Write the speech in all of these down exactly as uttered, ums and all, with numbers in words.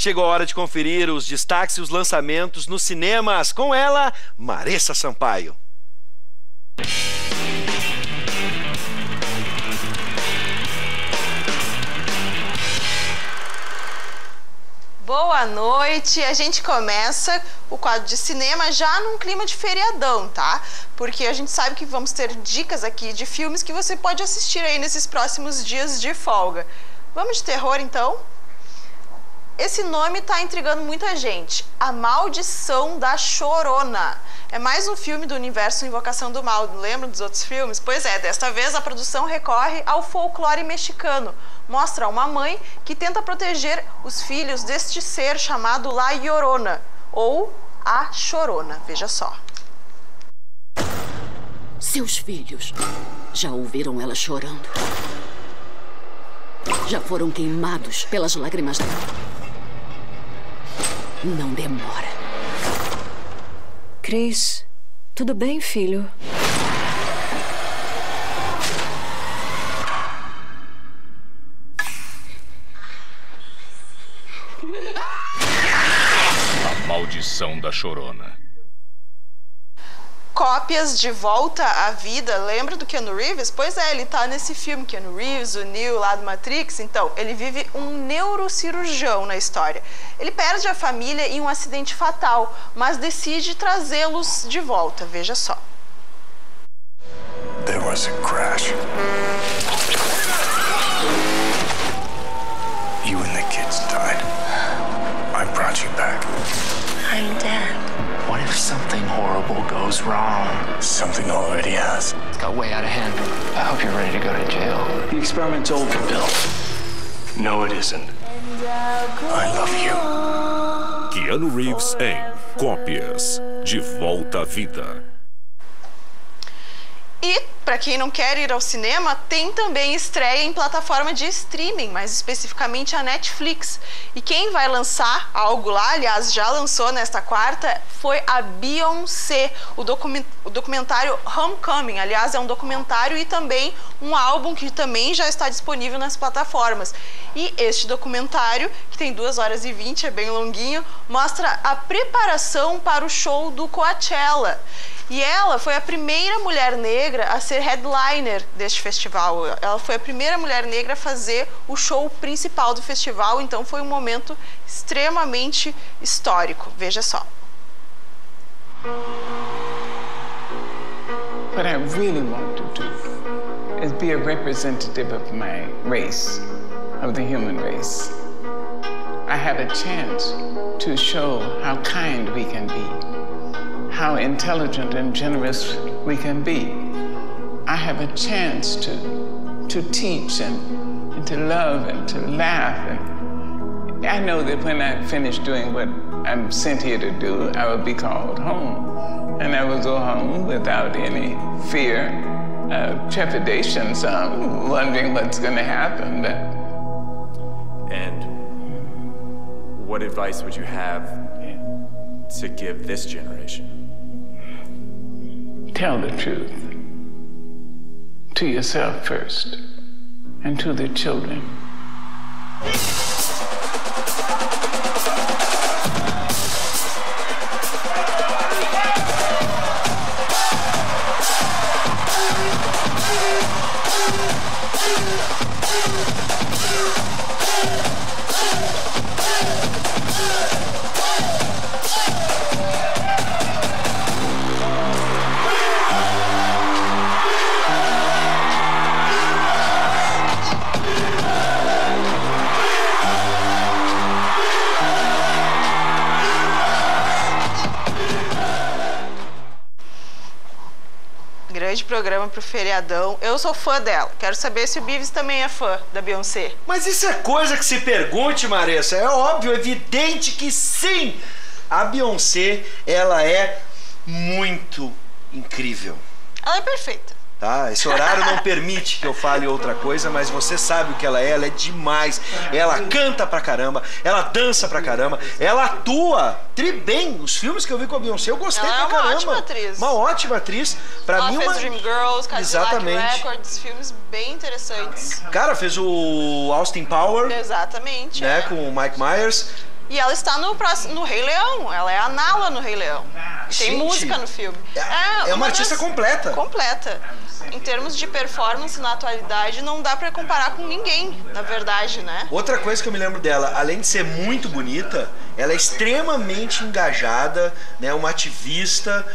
chegou a hora de conferir os destaques e os lançamentos nos cinemas. Com ela, Maressa Sampaio. Boa noite, a gente começa o quadro de cinema já num clima de feriadão, tá? Porque a gente sabe que vamos ter dicas aqui de filmes que você pode assistir aí nesses próximos dias de folga. Vamos de terror, então? Esse nome tá intrigando muita gente. A Maldição da Chorona. É mais um filme do universo Invocação do Mal. Lembram dos outros filmes? Pois é, desta vez a produção recorre ao folclore mexicano. Mostra uma mãe que tenta proteger os filhos deste ser chamado La Llorona, ou a Chorona. Veja só. Seus filhos já ouviram ela chorando. Já foram queimados pelas lágrimas dela. Não demora. Cris, tudo bem, filho? A Maldição da Chorona. Cópias de Volta à Vida, lembra do Keanu Reeves? Pois é, ele tá nesse filme, Keanu Reeves, o Neo lá do Matrix. Então, ele vive um neurocirurgião na história. Ele perde a família em um acidente fatal, mas decide trazê-los de volta, veja só. There was a crash. You and the kids died. I brought you back. I'm dead. What if something horrible goes wrong? Something already has. It's got way out of hand. I hope you're ready to go to jail. The experiment's over, Bill. No, it isn't. I love you. Keanu Reeves em Cópias de Volta à Vida. E, para quem não quer ir ao cinema, tem também estreia em plataforma de streaming, mais especificamente a Netflix. E quem vai lançar algo lá, aliás, já lançou nesta quarta, foi a Beyoncé, o, document o documentário Homecoming. Aliás, é um documentário e também um álbum que também já está disponível nas plataformas. E este documentário, que tem duas horas e vinte, é bem longuinho, mostra a preparação para o show do Coachella. E ela foi a primeira mulher negra a ser headliner deste festival. Ela foi a primeira mulher negra a fazer o show principal do festival, então foi um momento extremamente histórico. Veja só. What I really want to do is be a representative of my race, of the human race. I have a chance to show how kind we can be, how intelligent and generous we can be. I have a chance to, to teach and, and to love and to laugh. And I know that when I finish doing what I'm sent here to do, I will be called home. And I will go home without any fear, uh, trepidation, some, wondering what's going to happen. But... And what advice would you have to give this generation? Tell the truth to yourself first and to the children. Grande programa pro feriadão. Eu sou fã dela. Quero saber se o Bives também é fã da Beyoncé. Mas isso é coisa que se pergunte, Maressa. É óbvio, evidente que sim. A Beyoncé, ela é muito incrível. Ela é perfeita. Tá? Esse horário não permite que eu fale outra coisa, mas você sabe o que ela é, ela é demais. Ela canta pra caramba, ela dança pra caramba, ela atua tri bem. Os filmes que eu vi com a Beyoncé, eu gostei ela pra caramba. Ela é uma ótima atriz. Uma ótima atriz. Pra ela mim, fez uma... Dreamgirls, Cadillac Exatamente. Records, filmes bem interessantes. Cara, fez o Austin Power. Exatamente. Né, é. com o Mike Myers. E ela está no, próximo, no Rei Leão, ela é a Nala no Rei Leão. Tem Gente, música no filme. É, é uma, uma artista das... completa. Completa. Em termos de performance na atualidade, não dá pra comparar com ninguém, na verdade, né? Outra coisa que eu me lembro dela, além de ser muito bonita, ela é extremamente engajada, né? Uma ativista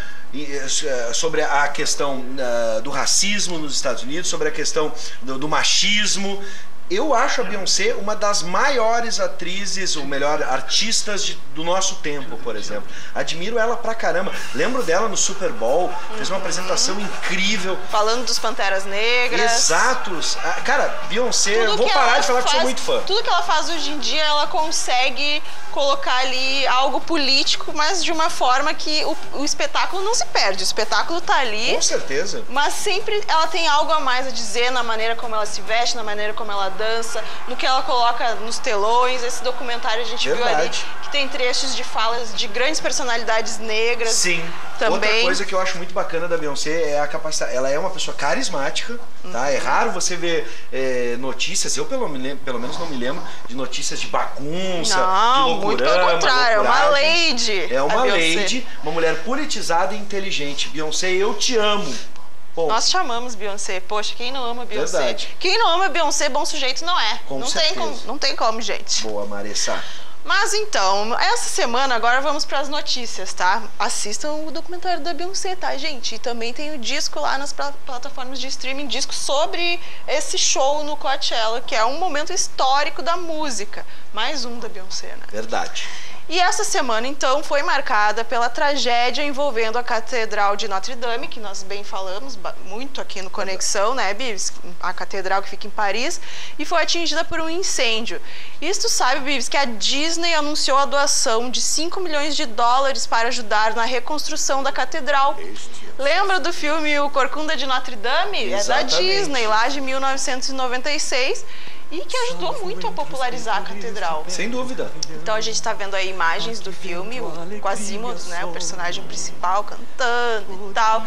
sobre a questão uh, do racismo nos Estados Unidos, sobre a questão do, do machismo. Eu acho a Beyoncé uma das maiores atrizes, ou melhor, artistas de, do nosso tempo, por exemplo. Admiro ela pra caramba. Lembro dela no Super Bowl, fez uma apresentação incrível. Falando dos Panteras Negras. Exatos. Cara, Beyoncé, eu vou parar de falar faz, que sou muito fã. Tudo que ela faz hoje em dia, ela consegue colocar ali algo político, mas de uma forma que o, o espetáculo não se perde. O espetáculo tá ali. Com certeza. Mas sempre ela tem algo a mais a dizer na maneira como ela se veste, na maneira como ela dança, no que ela coloca nos telões. Esse documentário a gente Verdade. viu ali que tem trechos de falas de grandes personalidades negras. Sim. Também. Outra coisa que eu acho muito bacana da Beyoncé é a capacidade. Ela é uma pessoa carismática, tá? Uhum. É raro você ver é, notícias, eu pelo, pelo menos não me lembro de notícias de bagunça, não, de loucurama. Muito pelo contrário, é uma lady. É uma lady, uma mulher politizada e inteligente. Beyoncé, eu te amo. Bom, nós te amamos, Beyoncé. Poxa, quem não ama Beyoncé? Verdade. Quem não ama Beyoncé, bom sujeito não é. Com não certeza. tem como, não tem como, gente. Boa, Marissa. Mas então, essa semana agora vamos para as notícias, tá? Assistam o documentário da Beyoncé, tá, gente? E também tem o disco lá nas plataformas de streaming, disco sobre esse show no Coachella, que é um momento histórico da música. Mais um da Beyoncé, né? Verdade. E essa semana, então, foi marcada pela tragédia envolvendo a Catedral de Notre Dame, que nós bem falamos muito aqui no Conexão, né, Bibs? A catedral que fica em Paris, e foi atingida por um incêndio. E tu sabe, Bibs, que a Disney anunciou a doação de cinco milhões de dólares para ajudar na reconstrução da catedral. Lembra do filme O Corcunda de Notre Dame? Exatamente. É da Disney, lá de mil novecentos e noventa e seis. E que ajudou muito a popularizar a catedral. Sem dúvida. Então a gente está vendo aí imagens do filme, o Quasimodo, né, o personagem principal cantando e tal.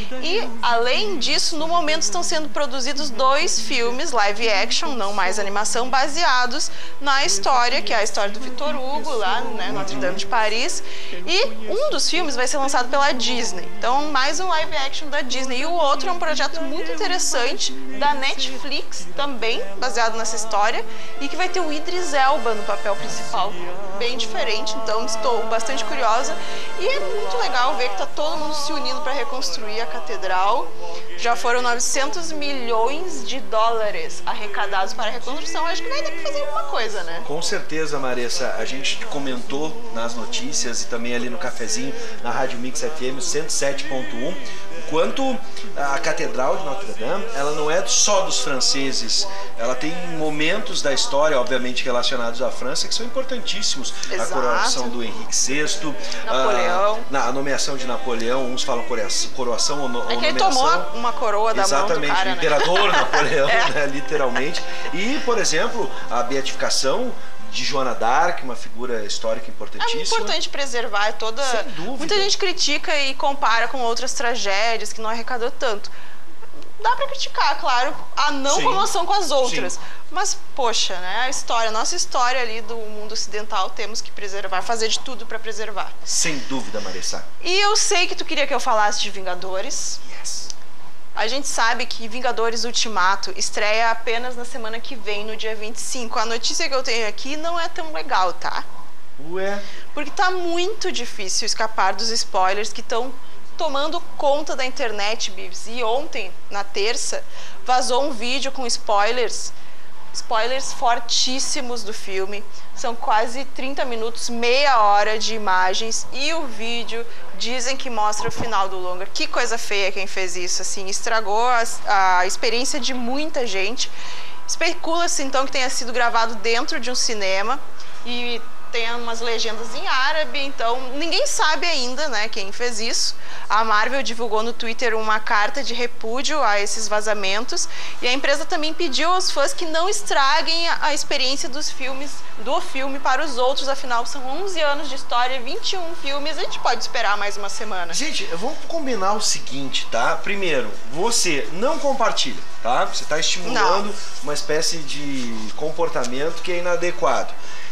E além disso, no momento estão sendo produzidos dois filmes live action, não mais animação, baseados na história, que é a história do Victor Hugo, lá, né, Notre Dame de Paris. E um dos filmes vai ser lançado pela Disney. Então, mais um live action da Disney. E o outro é um projeto muito interessante da Netflix, também baseado nessa história, e que vai ter o Idris Elba no papel principal, bem diferente, então estou bastante curiosa. E é muito legal ver que tá todo mundo se unindo para reconstruir a catedral. Já foram novecentos milhões de dólares arrecadados para a reconstrução. Acho que vai dar para fazer alguma coisa, né? Com certeza, Marissa. A gente comentou nas notícias e também ali no cafezinho, na Rádio Mix F M cento e sete ponto um, quanto a Catedral de Notre Dame, ela não é só dos franceses, ela tem momentos da história, obviamente relacionados à França, que são importantíssimos. Exato. A coroação do Henrique sexto, Napoleão, a, a nomeação de Napoleão, uns falam coroação, coroação ou, no, é ou que ele nomeação. tomou uma coroa da Exatamente, mão do cara, o imperador né? Napoleão, é. né, literalmente. E, por exemplo, a beatificação de Joana d'Arc, uma figura histórica importantíssima. É importante preservar toda... Sem dúvida. Muita gente critica e compara com outras tragédias que não arrecadou tanto. Dá pra criticar, claro, a não Sim. comoção com as outras. Sim. Mas, poxa, né, a história, a nossa história ali do mundo ocidental, temos que preservar, fazer de tudo pra preservar. Sem dúvida, Marissa. E eu sei que tu queria que eu falasse de Vingadores. Yes. A gente sabe que Vingadores Ultimato estreia apenas na semana que vem, no dia vinte e cinco. A notícia que eu tenho aqui não é tão legal, tá? Ué? Porque tá muito difícil escapar dos spoilers que estão tomando conta da internet, Bibs. E ontem, na terça, vazou um vídeo com spoilers, spoilers fortíssimos do filme. São quase trinta minutos, meia hora de imagens, e o vídeo dizem que mostra o final do longa. Que coisa feia quem fez isso, assim, estragou a, a experiência de muita gente. Especula-se então que tenha sido gravado dentro de um cinema e tem umas legendas em árabe, então ninguém sabe ainda, né, quem fez isso. A Marvel divulgou no Twitter uma carta de repúdio a esses vazamentos, e a empresa também pediu aos fãs que não estraguem a, a experiência dos filmes, do filme para os outros, afinal são onze anos de história, vinte e um filmes, a gente pode esperar mais uma semana. Gente, vamos combinar o seguinte, tá? Primeiro, você não compartilha, tá? Você está estimulando não. uma espécie de comportamento que é inadequado.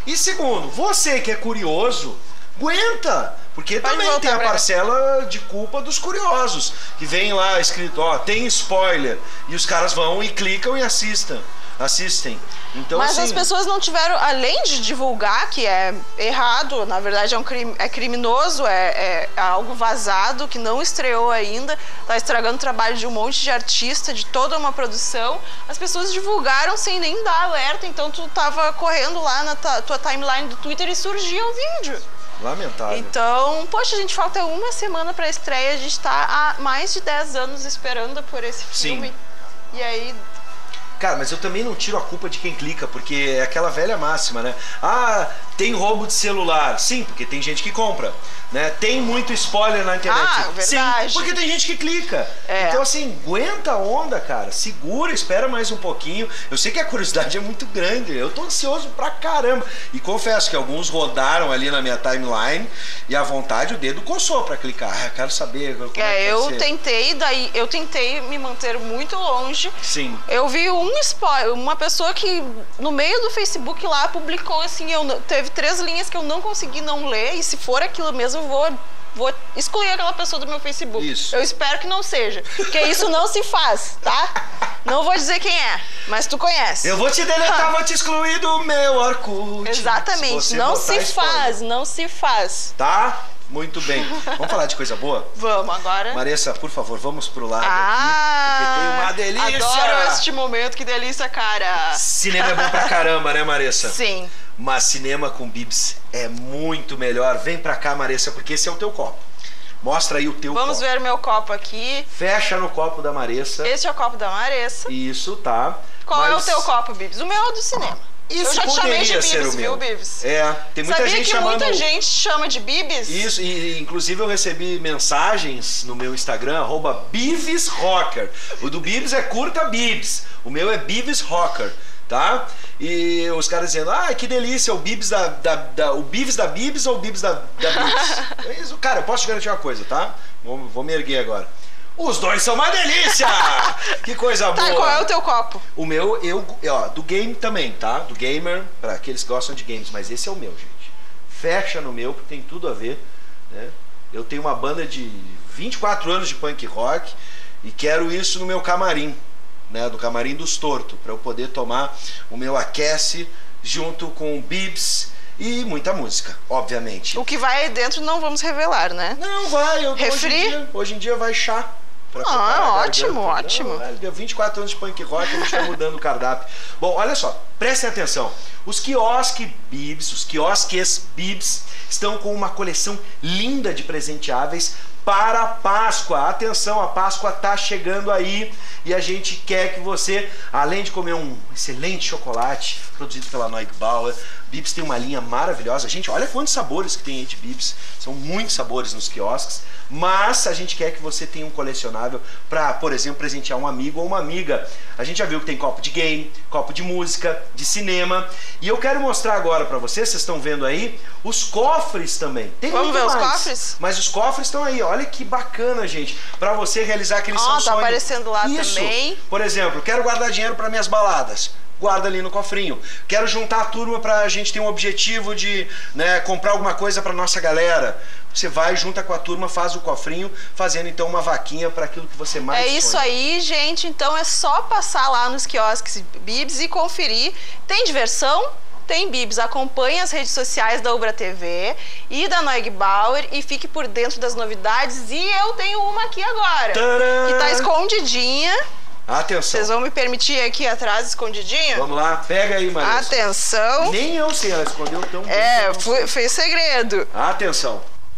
E segundo, você que é curioso, aguenta. Porque Pode também tem a pra parcela de culpa dos curiosos. Que vem lá escrito, ó, tem spoiler. E os caras vão e clicam e assistam. Assistem. Então, Mas assim, as pessoas não tiveram, além de divulgar, que é errado, na verdade é um crime, é criminoso, é, é algo vazado, que não estreou ainda, tá estragando o trabalho de um monte de artista, de toda uma produção. As pessoas divulgaram sem nem dar alerta, então tu tava correndo lá na tua timeline do Twitter e surgia o vídeo. lamentável. Então, poxa, a gente falta uma semana pra estreia, a gente tá há mais de dez anos esperando por esse filme. Sim. E aí... Cara, mas eu também não tiro a culpa de quem clica, porque é aquela velha máxima, né? Ah, tem roubo de celular. Sim, porque tem gente que compra, né? Tem muito spoiler na internet. Ah, verdade. Sim, porque tem gente que clica. É. Então, assim, aguenta a onda, cara. Segura, espera mais um pouquinho. Eu sei que a curiosidade é muito grande. Eu tô ansioso pra caramba. E confesso que alguns rodaram ali na minha timeline e à vontade o dedo coçou pra clicar. Ah, quero saber como é, É, que vai eu ser. tentei, daí eu tentei me manter muito longe. Sim. Eu vi um spoiler, uma pessoa que no meio do Facebook lá publicou assim, eu não- teve três linhas que eu não consegui não ler, e se for aquilo mesmo eu vou, vou excluir aquela pessoa do meu Facebook. Isso. Eu espero que não seja, porque isso não se faz, tá? Não vou dizer quem é, mas tu conhece. Eu vou te deletar, vou te excluir do meu Orkut. Exatamente, se você não botar se spoiler. faz, não se faz. Tá? Muito bem. Vamos falar de coisa boa? Vamos agora. Maressa, por favor, vamos pro lado Ah, aqui, porque tem uma delícia. Adoro este momento, que delícia, cara. Cinema é bom pra caramba, né, Maressa? Sim. Mas cinema com bibs é muito melhor. Vem pra cá, Maressa, porque esse é o teu copo. Mostra aí o teu Vamos copo. ver meu copo aqui. Fecha no copo da Maressa. Esse é o copo da Maressa. Isso, tá. Qual é o Mas teu copo, Bibs? O meu é o do cinema. Esse Eu já te chamei de poderia ser Bibs, o meu. viu, Bibs? É, tem muita Sabia gente que chamando... muita gente chama de Bibs? Isso, e inclusive eu recebi mensagens no meu Instagram, arroba Bives Rocker. O do Bibs é curta Bibs, o meu é Bives Rocker, tá? E os caras dizendo, ah, que delícia, o Bibs da, da, da, o Bibs da Bibs ou o Bibs da, da Bibs? É isso, cara, eu posso te garantir uma coisa, tá? Vou, vou me erguer agora. Os dois são uma delícia! Que coisa boa! Tá, qual é o teu copo? O meu, eu, ó, do game também, tá? Do gamer, pra aqueles que gostam de games, mas esse é o meu, gente. Fecha no meu, porque tem tudo a ver, né? Eu tenho uma banda de vinte e quatro anos de punk rock e quero isso no meu camarim, né? Do camarim dos tortos, pra eu poder tomar o meu aquece junto com Bibs e muita música, obviamente. O que vai aí dentro não vamos revelar, né? Não, vai. Eu, Refri? Hoje em dia, hoje em dia vai chá. Pra Ah, preparar a ótimo, garganta. ótimo. Não, deu vinte e quatro anos de punk rock, a gente tá mudando o cardápio. Bom, olha só, prestem atenção. Os quiosques Bibs, os quiosques Bibs estão com uma coleção linda de presenteáveis para a Páscoa. Atenção, a Páscoa tá chegando aí e a gente quer que você, além de comer um excelente chocolate produzido pela Neugbauer, Bibs tem uma linha maravilhosa. Gente, olha quantos sabores que tem aí de Bibs. São muitos sabores nos quiosques. Mas a gente quer que você tenha um colecionável para, por exemplo, presentear um amigo ou uma amiga. A gente já viu que tem copo de game, copo de música, de cinema. E eu quero mostrar agora para vocês, vocês estão vendo aí, os cofres também. Tem Vamos muito ver os mais, cofres? Mas os cofres estão aí. Olha que bacana, gente. Para você realizar aquele seu Ó, tá sonho. aparecendo lá Isso. também. Por exemplo, quero guardar dinheiro para minhas baladas. Guarda ali no cofrinho. Quero juntar a turma pra gente ter um objetivo de, né, comprar alguma coisa pra nossa galera. Você vai, junta com a turma, faz o cofrinho, fazendo então uma vaquinha para aquilo que você mais É isso sonha. aí, gente. Então é só passar lá nos quiosques Bibs e conferir. Tem diversão? Tem Bibs. Acompanhe as redes sociais da Ubra T V e da Neugbauer e fique por dentro das novidades. E eu tenho uma aqui agora, Tcharam! que tá escondidinha. Atenção. Vocês vão me permitir aqui atrás, escondidinha? Vamos lá, pega aí, Marisa. Atenção. Nem eu sei, ela escondeu tão bem. É, foi, foi segredo. Atenção.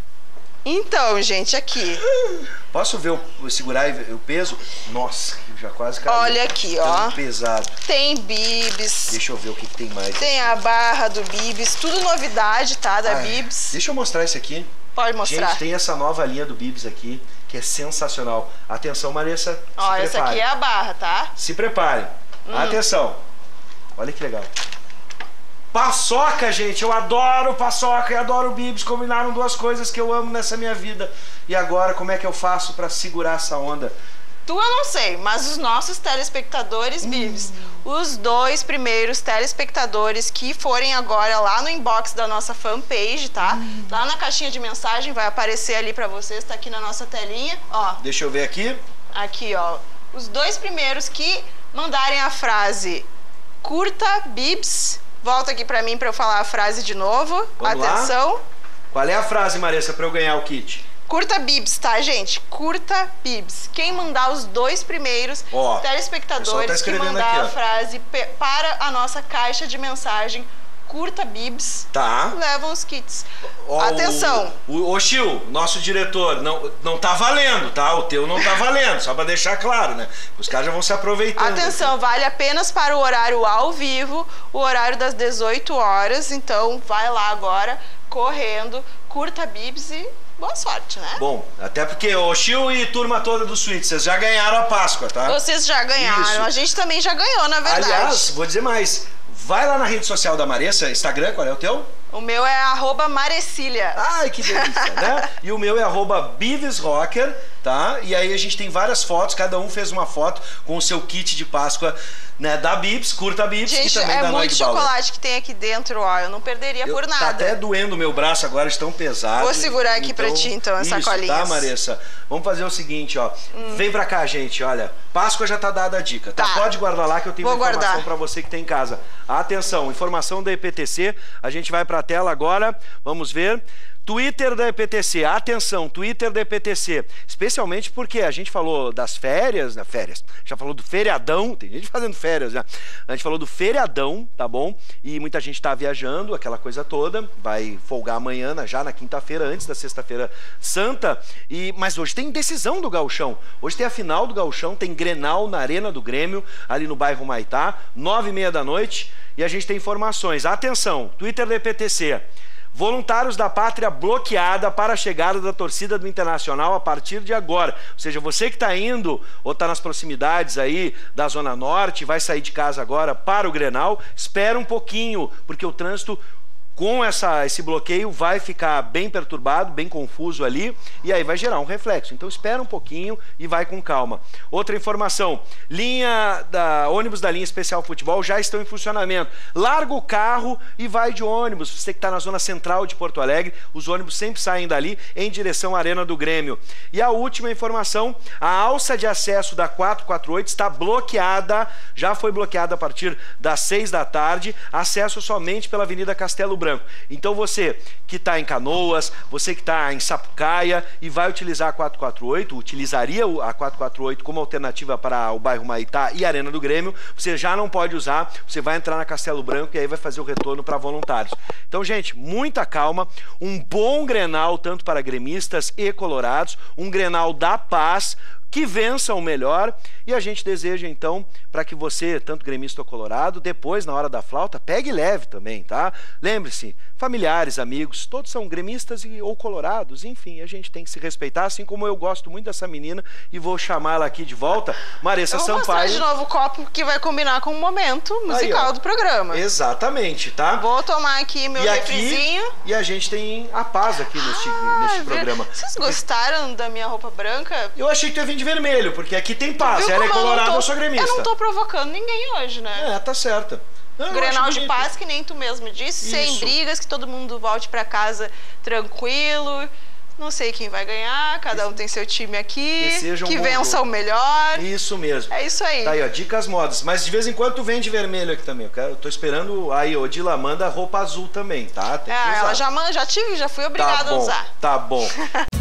Então, gente, aqui. Posso ver o segurar o peso? Nossa, já quase caiu. Olha aqui, Tão ó. pesado. Tem Bibs. Deixa eu ver o que, que tem mais. Tem a barra do Bibs. Tudo novidade, tá? Da Ai, Bibs. Deixa eu mostrar isso aqui. Pode mostrar. Gente, tem essa nova linha do Bibs aqui, que é sensacional. Atenção, Marissa. Ó, se essa prepare. aqui é a barra, tá? Se preparem. Hum. Atenção. Olha que legal. Paçoca, gente. Eu adoro paçoca e adoro Bibs. Combinaram duas coisas que eu amo nessa minha vida. E agora, como é que eu faço pra segurar essa onda? Tu eu não sei, mas os nossos telespectadores, hum. Bibs, os dois primeiros telespectadores que forem agora lá no inbox da nossa fanpage, tá? Hum. Lá na caixinha de mensagem vai aparecer ali pra vocês, tá aqui na nossa telinha, ó. Deixa eu ver aqui. Aqui, ó. Os dois primeiros que mandarem a frase curta Bibs, volta aqui pra mim pra eu falar a frase de novo. Vamos Atenção. Lá. Qual é a frase, Maressa, pra eu ganhar o kit? Curta Bibs, tá, gente? Curta Bibs. Quem mandar os dois primeiros ó, telespectadores tá que mandar aqui, a frase para a nossa caixa de mensagem Curta Bibs, tá. levam os kits. Ó, Atenção. O, o Chiu, nosso diretor, não, não tá valendo, tá? O teu não tá valendo, só pra deixar claro, né? Os caras já vão se aproveitando. Atenção, aqui. Vale apenas para o horário ao vivo, o horário das dezoito horas. Então, vai lá agora, correndo, curta Bibs e boa sorte, né? Bom, até porque o Chiu e turma toda do Suíte, vocês já ganharam a Páscoa, tá? Vocês já ganharam, Isso. a gente também já ganhou, na verdade. Aliás, vou dizer mais, vai lá na rede social da Maressa, Instagram, qual é o teu? O meu é arroba Marecília. Ai, que delícia, né? E o meu é arroba BivesRocker, tá? E aí a gente tem várias fotos, cada um fez uma foto com o seu kit de Páscoa, né, da Bibs, curta a Bibs gente, e também é da muito Noig Bauer. chocolate que tem aqui dentro, ó, eu não perderia eu, por nada. Tá até doendo o meu braço agora, estão pesados. Vou segurar aqui então, pra ti, então, as isso, sacolinhas. Tá, Maressa? Vamos fazer o seguinte, ó, hum. vem pra cá, gente, olha, Páscoa já tá dada a dica, tá? tá. Pode guardar lá que eu tenho Vou uma informação guardar. pra você que tem em casa. Atenção, informação da E P T C, a gente vai pra tela agora, vamos ver. Twitter da E P T C, atenção, Twitter da E P T C, especialmente porque a gente falou das férias, né, férias, já falou do feriadão, tem gente fazendo férias, né? A gente falou do feriadão, tá bom? E muita gente tá viajando, aquela coisa toda, vai folgar amanhã, já na quinta-feira, antes da sexta-feira santa, e, mas hoje tem decisão do Gauchão, hoje tem a final do Gauchão, tem Grenal na Arena do Grêmio, ali no bairro Maitá, nove e meia da noite, e a gente tem informações, atenção, Twitter da E P T C, Voluntários da Pátria bloqueada para a chegada da torcida do Internacional a partir de agora. Ou seja, você que está indo ou está nas proximidades aí da Zona Norte, vai sair de casa agora para o Grenal, espera um pouquinho, porque o trânsito com essa, esse bloqueio vai ficar bem perturbado, bem confuso ali, e aí vai gerar um reflexo. Então espera um pouquinho e vai com calma. Outra informação, linha da, ônibus da linha Especial Futebol já estão em funcionamento. Larga o carro e vai de ônibus. Você que está na zona central de Porto Alegre, os ônibus sempre saem dali em direção à Arena do Grêmio. E a última informação, a alça de acesso da quatrocentos e quarenta e oito está bloqueada, já foi bloqueada a partir das seis da tarde, acesso somente pela Avenida Castelo Branco. Então você que está em Canoas, você que está em Sapucaia e vai utilizar a quatrocentos e quarenta e oito, utilizaria a quatrocentos e quarenta e oito como alternativa para o bairro Maitá e Arena do Grêmio, você já não pode usar, você vai entrar na Castelo Branco e aí vai fazer o retorno para voluntários. Então, gente, muita calma, um bom Grenal tanto para gremistas e colorados, um Grenal da paz, que vença o melhor, e a gente deseja então para que você, tanto gremista ou colorado, depois na hora da flauta, pegue leve também, tá? Lembre-se, familiares, amigos, todos são gremistas e, ou colorados, enfim, a gente tem que se respeitar, assim como eu gosto muito dessa menina e vou chamar ela aqui de volta, Maressa Sampaio. Eu vou mostrar de novo o copo que vai combinar com o momento musical aí, do programa. Exatamente, tá? Vou tomar aqui meu e refrizinho. Aqui, e a gente tem a paz aqui neste, ah, neste programa. Vocês gostaram da minha roupa branca? Eu achei que tu ia vir de vermelho, porque aqui tem paz. Ela é colorada, eu sou gremista. Eu não tô provocando ninguém hoje, né? É, tá certa. Não, Grenal de paz, que nem tu mesmo disse, Isso. sem brigas, que todo mundo volte pra casa tranquilo. Não sei quem vai ganhar, cada um tem seu time aqui, que, um que vença jogo. o melhor. Isso mesmo. É isso aí. Tá aí, ó, dicas modas. Mas de vez em quando tu vem de vermelho aqui também. Eu, quero, eu tô esperando, aí, ó, Dila manda roupa azul também, tá? Tem é, ela já, já tive, já fui obrigada tá bom, a usar. Tá bom.